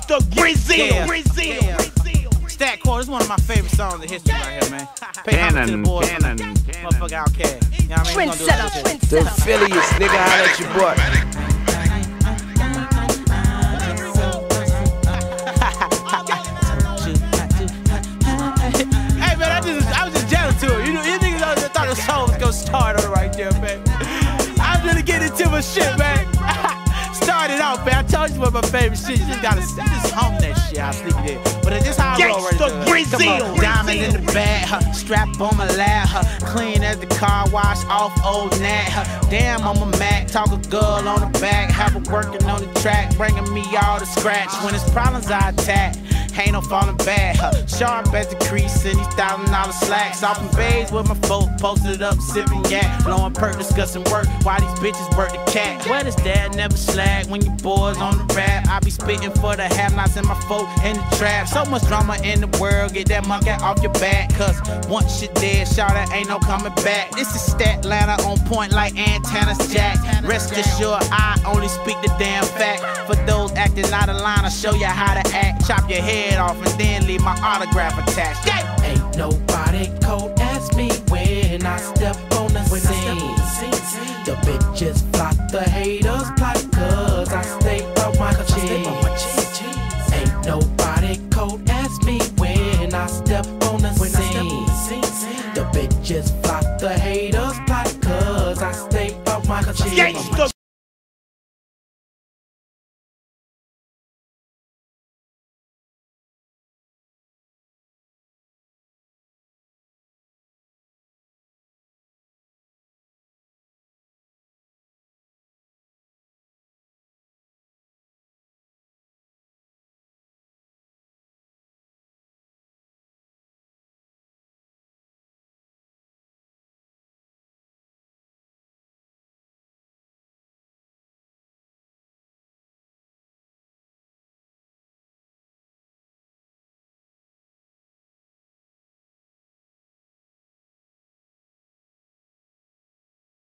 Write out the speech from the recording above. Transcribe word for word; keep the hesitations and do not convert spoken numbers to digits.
Gangsta Brazil. Yeah. Brazil. Yeah. Stat Quo, this is one of my favorite songs in history right here, man. Pay homage to the boys, Cannon, motherfucker Outkast. You know what I mean? We gonna do Trendsetter, this shit. trendsetter. The affiliates, nigga, holla at your boy. Hey man, I just I was just jealous to it. You know, you niggas always thought the song was gonna start on it right there, man. I'm really getting into my shit, man. Started off, man. I told you what my favorite shit. You just gotta you just hum that shit. I'll sleep it in. But it's just how I roll right Gangsta there. Brazil. Come on. Diamond in the bag, huh? Strap on my lap, huh? Clean as the car wash off old Nat, huh? Damn, I'm a Mac. Talk a girl on the back. Have her working on the track, bringing me all the scratch. When it's problems, I attack. Ain't no falling back, huh? Sharp as the crease in these thousand dollar slacks. Off in bays with my folk, posted up, sipping yak. Blowing perk, discussing work, while these bitches work the cat. What is that? Never slag when you boys on the rap. I be spitting for the have-nots and my folk in the trap. So much drama in the world, get that monkey off your back. Cause once you're dead, shout out, ain't no coming back. This is Statlanta on point like antennas jack. Rest assured, I only speak the damn fact. For those acting out of line, I'll show you how to act. Chop your head off and then leave my autograph attached. Yeah. Ain't nobody cold as me when I step on the scene. The bitches flock, the haters plot, cause I stay on my chin.